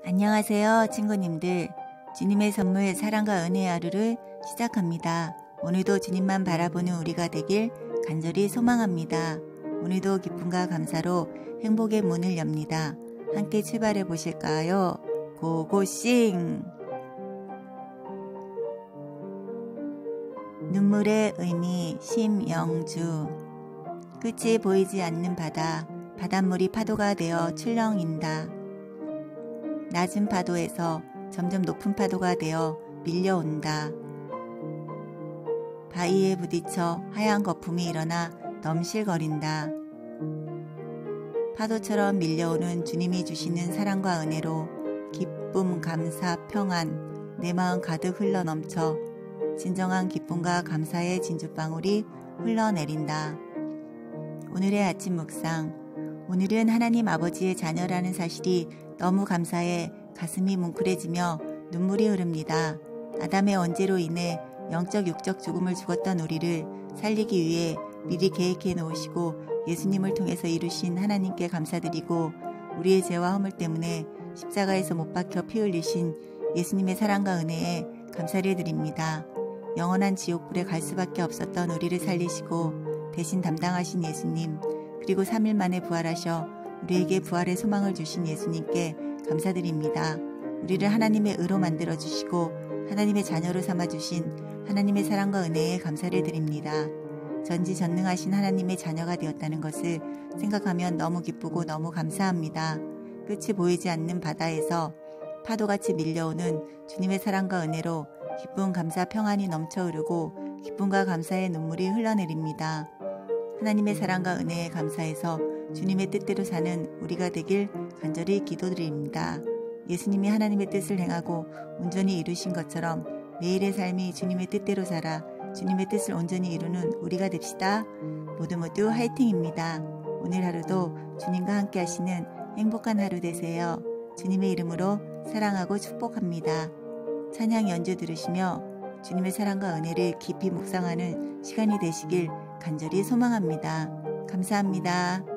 안녕하세요 친구님들. 주님의 선물 사랑과 은혜의 하루를 시작합니다. 오늘도 주님만 바라보는 우리가 되길 간절히 소망합니다. 오늘도 기쁨과 감사로 행복의 문을 엽니다. 함께 출발해 보실까요? 고고싱! 눈물의 의미 심영주. 끝이 보이지 않는 바다, 바닷물이 파도가 되어 출렁인다. 낮은 파도에서 점점 높은 파도가 되어 밀려온다. 바위에 부딪혀 하얀 거품이 일어나 넘실거린다. 파도처럼 밀려오는 주님이 주시는 사랑과 은혜로 기쁨, 감사, 평안, 내 마음 가득 흘러넘쳐 진정한 기쁨과 감사의 진주방울이 흘러내린다. 오늘의 아침 묵상. 오늘은 하나님 아버지의 자녀라는 사실이 너무 감사해 가슴이 뭉클해지며 눈물이 흐릅니다. 아담의 언제로 인해 영적 육적 죽음을 죽었던 우리를 살리기 위해 미리 계획해 놓으시고 예수님을 통해서 이루신 하나님께 감사드리고 우리의 죄와 허물 때문에 십자가에서 못 박혀 피 흘리신 예수님의 사랑과 은혜에 감사를 드립니다. 영원한 지옥불에 갈 수밖에 없었던 우리를 살리시고 대신 담당하신 예수님, 그리고 3일 만에 부활하셔 우리에게 부활의 소망을 주신 예수님께 감사드립니다. 우리를 하나님의 의로 만들어주시고 하나님의 자녀로 삼아주신 하나님의 사랑과 은혜에 감사를 드립니다. 전지전능하신 하나님의 자녀가 되었다는 것을 생각하면 너무 기쁘고 너무 감사합니다. 끝이 보이지 않는 바다에서 파도같이 밀려오는 주님의 사랑과 은혜로 기쁨, 감사, 평안이 넘쳐 흐르고 기쁨과 감사의 눈물이 흘러내립니다. 하나님의 사랑과 은혜에 감사해서 주님의 뜻대로 사는 우리가 되길 간절히 기도드립니다. 예수님이 하나님의 뜻을 행하고 온전히 이루신 것처럼 매일의 삶이 주님의 뜻대로 살아 주님의 뜻을 온전히 이루는 우리가 됩시다. 모두 모두 화이팅입니다. 오늘 하루도 주님과 함께 하시는 행복한 하루 되세요. 주님의 이름으로 사랑하고 축복합니다. 찬양 연주 들으시며 주님의 사랑과 은혜를 깊이 묵상하는 시간이 되시길 간절히 소망합니다. 감사합니다.